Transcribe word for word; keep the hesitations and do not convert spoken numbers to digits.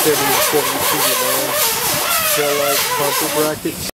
seventy, seventy-two to nine tail light bumper brackets.